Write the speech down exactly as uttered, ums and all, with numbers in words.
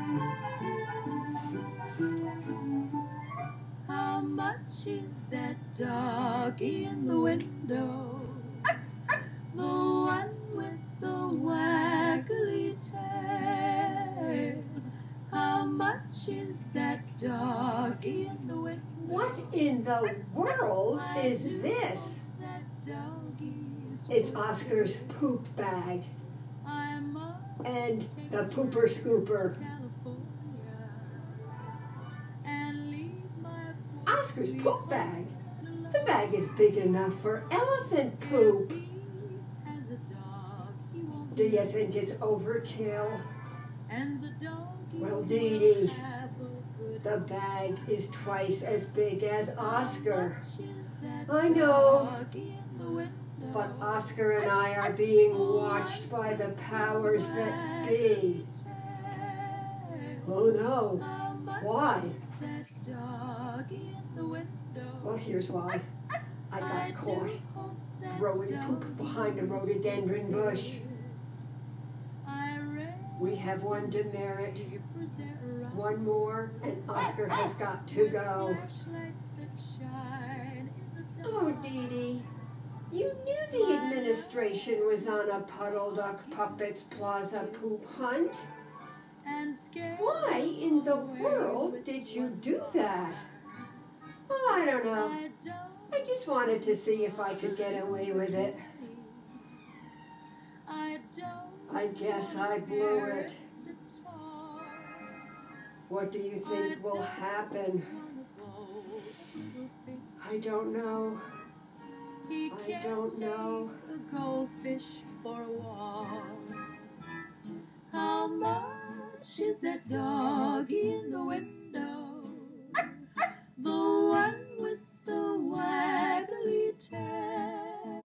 How much is that doggy in the window? The one with the waggly tail. How much is that doggy in the window? What in the world is this? It's Oscar's poop bag and the pooper scooper. Oscar's poop bag? The bag is big enough for elephant poop. Do you think it's overkill? Well, Dee Dee, the bag is twice as big as Oscar. I know, but Oscar and I are being watched by the powers that be. Oh no, why? Well, here's why. I got caught throwing poop behind a rhododendron bush. We have one demerit. One more, and Oscar has got to go. Oh, Dee Dee, you knew the administration was on a Puddle Duck Puppets Plaza poop hunt. Why in the world did you do that? Oh, I don't know. I just wanted to see if I could get away with it. I guess I blew it. What do you think will happen? I don't know. I don't know. A goldfish for a walk. How much is that doggy in the window?